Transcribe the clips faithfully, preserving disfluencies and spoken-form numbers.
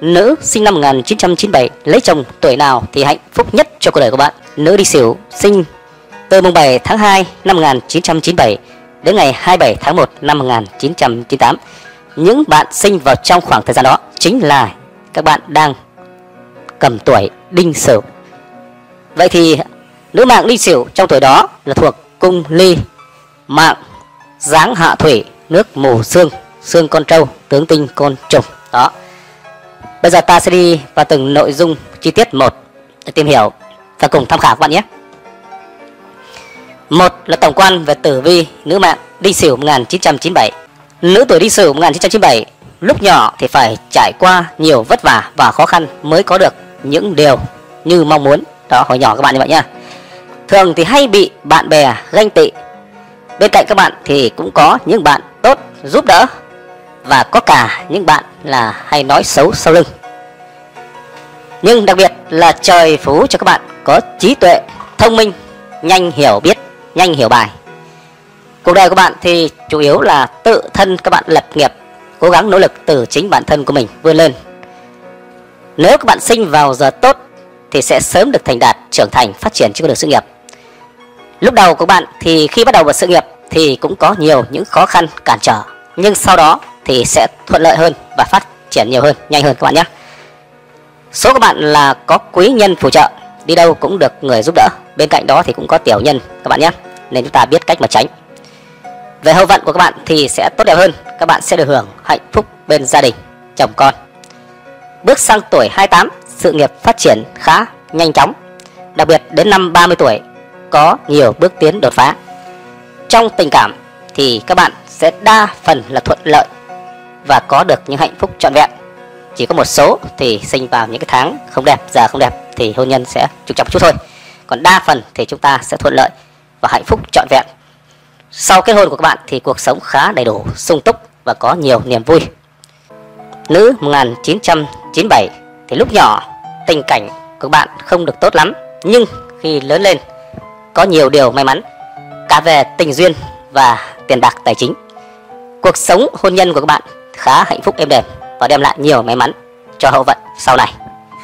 Nữ sinh năm một nghìn chín trăm chín mươi bảy, lấy chồng tuổi nào thì hạnh phúc nhất cho cuộc đời của bạn? Nữ đi Sửu sinh từ mùng bảy tháng hai năm một nghìn chín trăm chín mươi bảy đến ngày hai mươi bảy tháng một năm một nghìn chín trăm chín mươi tám. Những bạn sinh vào trong khoảng thời gian đó chính là các bạn đang cầm tuổi Đinh Sửu. Vậy thì nữ mạng Đinh Sửu trong tuổi đó là thuộc cung Ly, mạng dáng Hạ Thủy, nước mù xương, xương con trâu, tướng tinh côn trùng. Đó. Bây giờ ta sẽ đi vào từng nội dung chi tiết một để tìm hiểu và cùng tham khảo các bạn nhé. Một là tổng quan về tử vi nữ mạng Đinh Sửu một nghìn chín trăm chín mươi bảy. Nữ tuổi Đinh Sửu một nghìn chín trăm chín mươi bảy lúc nhỏ thì phải trải qua nhiều vất vả và khó khăn mới có được những điều như mong muốn. Đó, hồi nhỏ các bạn như vậy nha. Thường thì hay bị bạn bè ganh tị. Bên cạnh các bạn thì cũng có những bạn tốt giúp đỡ, và có cả những bạn là hay nói xấu sau lưng. Nhưng đặc biệt là trời phú cho các bạn có trí tuệ, thông minh, nhanh hiểu biết, nhanh hiểu bài. Cuộc đời của bạn thì chủ yếu là tự thân các bạn lập nghiệp, cố gắng nỗ lực từ chính bản thân của mình vươn lên. Nếu các bạn sinh vào giờ tốt thì sẽ sớm được thành đạt, trưởng thành, phát triển trên con đường sự nghiệp. Lúc đầu của bạn thì khi bắt đầu vào sự nghiệp thì cũng có nhiều những khó khăn cản trở, nhưng sau đó thì sẽ thuận lợi hơn và phát triển nhiều hơn, nhanh hơn các bạn nhé. Số các bạn là có quý nhân phù trợ, đi đâu cũng được người giúp đỡ. Bên cạnh đó thì cũng có tiểu nhân các bạn nhé, nên chúng ta biết cách mà tránh. Về hậu vận của các bạn thì sẽ tốt đẹp hơn, các bạn sẽ được hưởng hạnh phúc bên gia đình, chồng con. Bước sang tuổi hai mươi tám, sự nghiệp phát triển khá nhanh chóng, đặc biệt đến năm ba mươi tuổi có nhiều bước tiến đột phá. Trong tình cảm thì các bạn sẽ đa phần là thuận lợi và có được những hạnh phúc trọn vẹn. Chỉ có một số thì sinh vào những cái tháng không đẹp, giờ không đẹp thì hôn nhân sẽ trục trặc một chút thôi. Còn đa phần thì chúng ta sẽ thuận lợi và hạnh phúc trọn vẹn. Sau kết hôn của các bạn thì cuộc sống khá đầy đủ, sung túc và có nhiều niềm vui. Nữ một nghìn chín trăm chín mươi bảy thì lúc nhỏ tình cảnh của các bạn không được tốt lắm, nhưng khi lớn lên có nhiều điều may mắn cả về tình duyên và tiền bạc tài chính. Cuộc sống hôn nhân của các bạn khá hạnh phúc êm đềm và đem lại nhiều may mắn cho hậu vận sau này.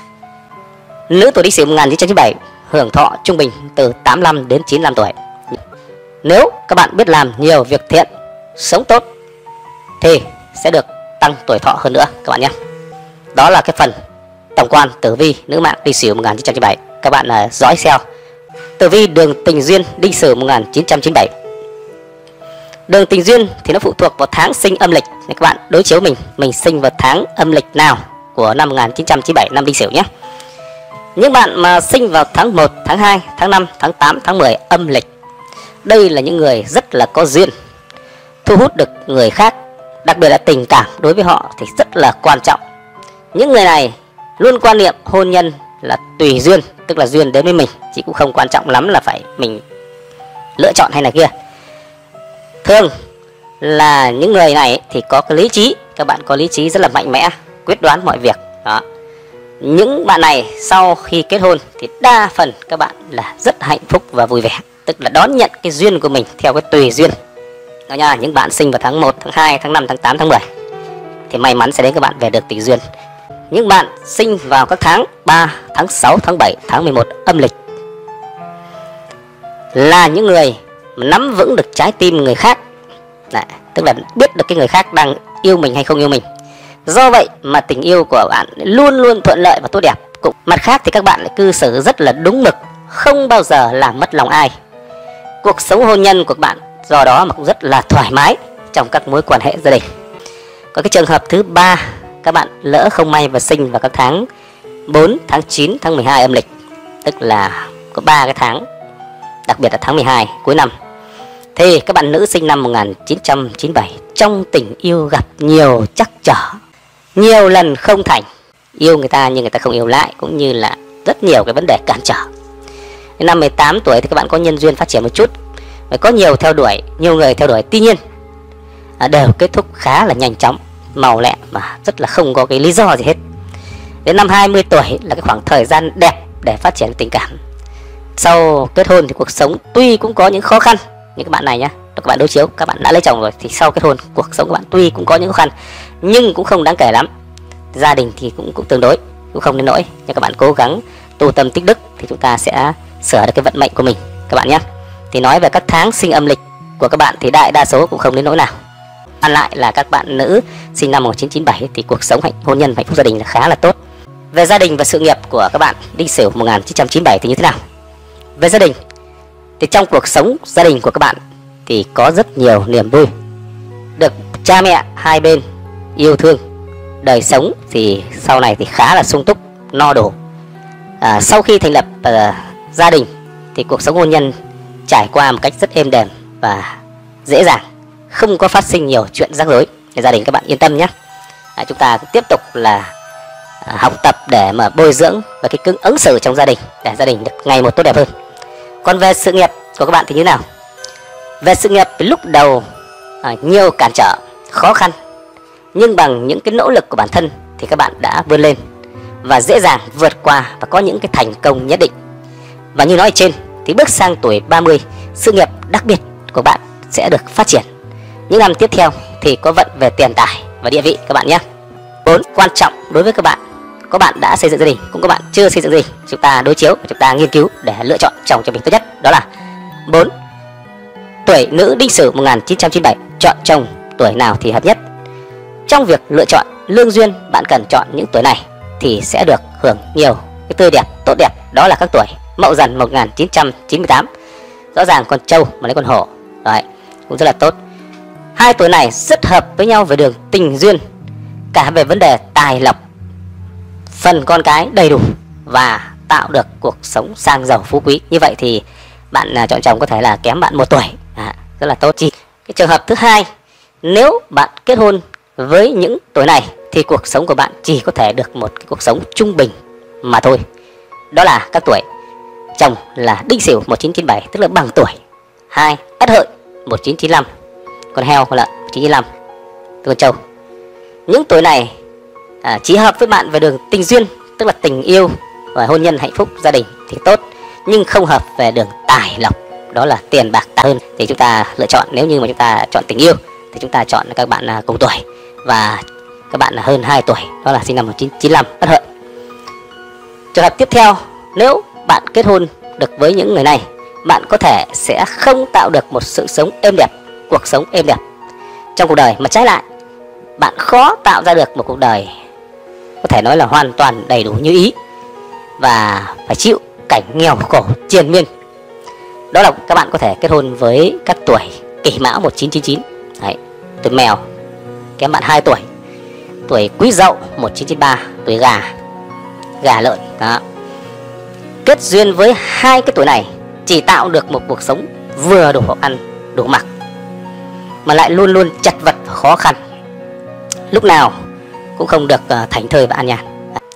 Nữ tuổi Đinh Sửu một nghìn chín trăm chín mươi bảy hưởng thọ trung bình từ tám mươi lăm đến chín mươi lăm tuổi. Nếu các bạn biết làm nhiều việc thiện, sống tốt thì sẽ được tăng tuổi thọ hơn nữa các bạn nhé. Đó là cái phần tổng quan tử vi nữ mạng Đinh Sửu một nghìn chín trăm chín mươi bảy. Các bạn là dõi xeo tử vi đường tình duyên Đinh Sửu một nghìn chín trăm chín mươi bảy. Đường tình duyên thì nó phụ thuộc vào tháng sinh âm lịch, nên các bạn đối chiếu mình mình sinh vào tháng âm lịch nào của năm một nghìn chín trăm chín mươi bảy năm Đinh Sửu nhé. Những bạn mà sinh vào tháng một, tháng hai, tháng năm, tháng tám, tháng mười âm lịch, đây là những người rất là có duyên, thu hút được người khác, đặc biệt là tình cảm đối với họ thì rất là quan trọng. Những người này luôn quan niệm hôn nhân là tùy duyên, tức là duyên đến với mình, chứ cũng không quan trọng lắm là phải mình lựa chọn hay là kia. Thường là những người này thì có cái lý trí, các bạn có lý trí rất là mạnh mẽ, quyết đoán mọi việc. Đó. Những bạn này sau khi kết hôn thì đa phần các bạn là rất hạnh phúc và vui vẻ, tức là đón nhận cái duyên của mình theo cái tùy duyên. Đó nha, những bạn sinh vào tháng một, tháng hai, tháng năm, tháng tám, tháng mười thì may mắn sẽ đến các bạn về được tình duyên. Những bạn sinh vào các tháng ba, tháng sáu, tháng bảy, tháng mười một âm lịch là những người nắm vững được trái tim người khác. Đấy, tức là biết được cái người khác đang yêu mình hay không yêu mình. Do vậy mà tình yêu của bạn luôn luôn thuận lợi và tốt đẹp. Cũng mặt khác thì các bạn lại cư xử rất là đúng mực, không bao giờ làm mất lòng ai. Cuộc sống hôn nhân của các bạn do đó mà cũng rất là thoải mái trong các mối quan hệ gia đình. Có cái trường hợp thứ ba, các bạn lỡ không may và sinh vào các tháng bốn, tháng chín, tháng mười hai âm lịch, tức là có ba cái tháng, đặc biệt là tháng mười hai cuối năm, thì các bạn nữ sinh năm một nghìn chín trăm chín mươi bảy trong tình yêu gặp nhiều trắc trở, nhiều lần không thành, yêu người ta nhưng người ta không yêu lại, cũng như là rất nhiều cái vấn đề cản trở. Đến năm mười tám tuổi thì các bạn có nhân duyên phát triển một chút, và có nhiều theo đuổi, nhiều người theo đuổi, tuy nhiên đều kết thúc khá là nhanh chóng, màu lẹ mà rất là không có cái lý do gì hết. Đến năm hai mươi tuổi là cái khoảng thời gian đẹp để phát triển tình cảm. Sau kết hôn thì cuộc sống tuy cũng có những khó khăn, như các bạn này nhá, các bạn đối chiếu, các bạn đã lấy chồng rồi thì sau kết hôn cuộc sống của bạn tuy cũng có những khó khăn nhưng cũng không đáng kể lắm. gia đình thì cũng cũng tương đối, cũng không đến nỗi, nhưng các bạn cố gắng tu tâm tích đức thì chúng ta sẽ sửa được cái vận mệnh của mình các bạn nhé. Thì nói về các tháng sinh âm lịch của các bạn thì đại đa số cũng không đến nỗi nào. Ăn lại là các bạn nữ sinh năm một nghìn chín trăm chín mươi bảy thì cuộc sống hạnh hôn nhân hạnh phúc gia đình là khá là tốt. Về gia đình và sự nghiệp của các bạn Đinh Sửu một nghìn chín trăm chín mươi bảy thì như thế nào? Về gia đình thì trong cuộc sống gia đình của các bạn thì có rất nhiều niềm vui, được cha mẹ hai bên yêu thương, đời sống thì sau này thì khá là sung túc, no đủ. À, sau khi thành lập uh, gia đình thì cuộc sống hôn nhân trải qua một cách rất êm đềm và dễ dàng, không có phát sinh nhiều chuyện rắc rối. Thì gia đình các bạn yên tâm nhé. À, chúng ta tiếp tục là à, học tập để mà bồi dưỡng và cái cứng ứng xử trong gia đình để gia đình được ngày một tốt đẹp hơn. Còn về sự nghiệp của các bạn thì như thế nào? Về sự nghiệp lúc đầu à, nhiều cản trở, khó khăn, nhưng bằng những cái nỗ lực của bản thân thì các bạn đã vươn lên và dễ dàng vượt qua và có những cái thành công nhất định. Và như nói ở trên thì bước sang tuổi ba mươi, sự nghiệp đặc biệt của bạn sẽ được phát triển. Những năm tiếp theo thì có vận về tiền tài và địa vị các bạn nhé. Bốn, quan trọng đối với các bạn, có bạn đã xây dựng gia đình, cũng có bạn chưa xây dựng gia đình, chúng ta đối chiếu và chúng ta nghiên cứu để lựa chọn chồng cho mình tốt nhất. Đó là bốn, tuổi nữ Đinh Sửu một nghìn chín trăm chín mươi bảy chọn chồng tuổi nào thì hợp nhất. Trong việc lựa chọn lương duyên, bạn cần chọn những tuổi này thì sẽ được hưởng nhiều cái tươi đẹp, tốt đẹp. Đó là các tuổi Mậu Dần một nghìn chín trăm chín mươi tám. Rõ ràng con trâu mà lấy con hổ, đấy, cũng rất là tốt. Hai tuổi này rất hợp với nhau về đường tình duyên, cả về vấn đề tài lộc, phần con cái đầy đủ và tạo được cuộc sống sang giàu phú quý. Như vậy thì bạn à, chọn chồng có thể là kém bạn một tuổi, à, rất là tốt. Chỉ cái trường hợp thứ hai, nếu bạn kết hôn với những tuổi này thì cuộc sống của bạn chỉ có thể được một cái cuộc sống trung bình mà thôi. Đó là các tuổi chồng là Đinh Sửu một nghìn chín trăm chín mươi bảy, tức là bằng tuổi. Hai, Ất Hợi một nghìn chín trăm chín mươi lăm, con heo con lợn một nghìn chín trăm chín mươi lăm, con trâu. Những tuổi này à, chỉ hợp với bạn về đường tình duyên, tức là tình yêu và hôn nhân hạnh phúc gia đình thì tốt, nhưng không hợp về đường tài lộc, đó là tiền bạc tài hơn. Thì chúng ta lựa chọn, nếu như mà chúng ta chọn tình yêu thì chúng ta chọn các bạn là cùng tuổi và các bạn là hơn hai tuổi, đó là sinh năm một nghìn chín trăm chín mươi lăm, Ất Hợi. Trường hợp tiếp theo, nếu bạn kết hôn được với những người này, bạn có thể sẽ không tạo được một sự sống êm đẹp, cuộc sống êm đẹp trong cuộc đời, mà trái lại bạn khó tạo ra được một cuộc đời có thể nói là hoàn toàn đầy đủ như ý và phải chịu cảnh nghèo khổ triền miên. Đó là các bạn có thể kết hôn với các tuổi Kỷ Mão một nghìn chín trăm chín mươi chín, đấy, tuổi Mèo kém bạn hai tuổi, tuổi Quý Dậu một nghìn chín trăm chín mươi ba, tuổi Gà, Gà Lợn. Đó. Kết duyên với hai cái tuổi này chỉ tạo được một cuộc sống vừa đủ ăn đủ mặc mà lại luôn luôn chật vật và khó khăn, lúc nào cũng không được uh, thảnh thơi và an nhàn.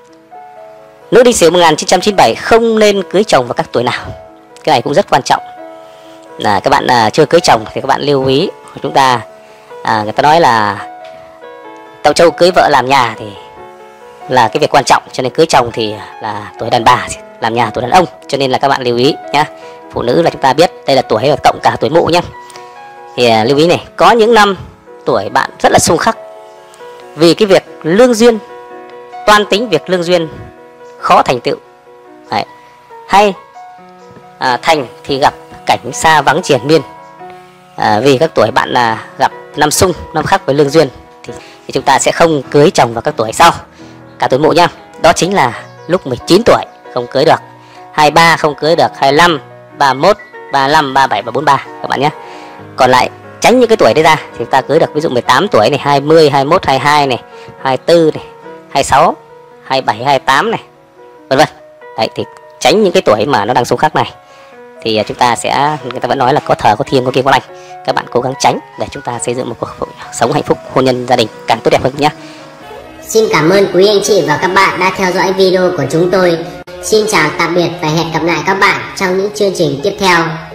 Nữ Đinh Sửu một nghìn chín trăm chín mươi bảy không nên cưới chồng vào các tuổi nào. Cái này cũng rất quan trọng. Là các bạn uh, chưa cưới chồng thì các bạn lưu ý, chúng ta uh, người ta nói là tàu trâu cưới vợ làm nhà thì là cái việc quan trọng, cho nên cưới chồng thì là tuổi đàn bà, làm nhà tuổi đàn ông, cho nên là các bạn lưu ý nhá. Phụ nữ là chúng ta biết đây là tuổi và cộng cả tuổi Mụ nhá. Thì uh, lưu ý này, có những năm tuổi bạn rất là xung khắc vì cái việc lương duyên, toan tính việc lương duyên khó thành tựu. Đấy. Hay à, thành thì gặp cảnh xa vắng triền miên, à, vì các tuổi bạn là gặp năm xung, năm khắc với lương duyên thì, thì chúng ta sẽ không cưới chồng vào các tuổi sau cả tuổi Mụ nha. Đó chính là lúc mười chín tuổi không cưới được, hai mươi ba không cưới được, hai mươi lăm, ba mươi mốt, ba mươi lăm, ba mươi bảy và bốn mươi ba các bạn nhé. Còn lại tránh những cái tuổi đấy ra thì chúng ta cưới được, ví dụ mười tám tuổi này, hai mươi, hai mươi mốt, hai mươi hai này, hai mươi tư này, hai mươi sáu, hai mươi bảy, hai mươi tám này, vân vân. Đấy, thì tránh những cái tuổi mà nó đang xung khắc này thì chúng ta sẽ, người ta vẫn nói là có thờ có thiêng có kiêng có lành, các bạn cố gắng tránh để chúng ta xây dựng một cuộc sống hạnh phúc, hôn nhân gia đình càng tốt đẹp hơn nhé. Xin cảm ơn quý anh chị và các bạn đã theo dõi video của chúng tôi. Xin chào tạm biệt và hẹn gặp lại các bạn trong những chương trình tiếp theo.